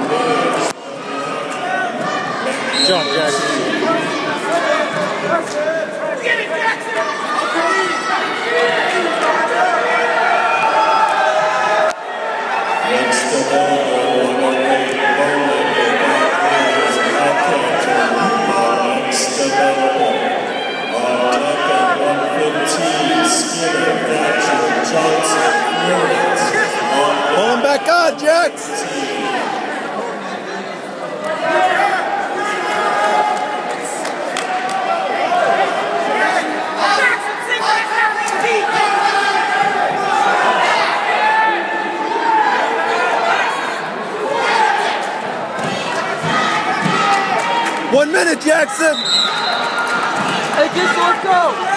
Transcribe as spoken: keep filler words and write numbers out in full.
Jump, Jackson. Get it, Jackson! Next of all, Bowling is next available. On deck at one fifteen, Skinner, Thatcher, Johnson, Lawrence. Pull him back on, Jax! One minute, Jackson! Hey, kids, let's go!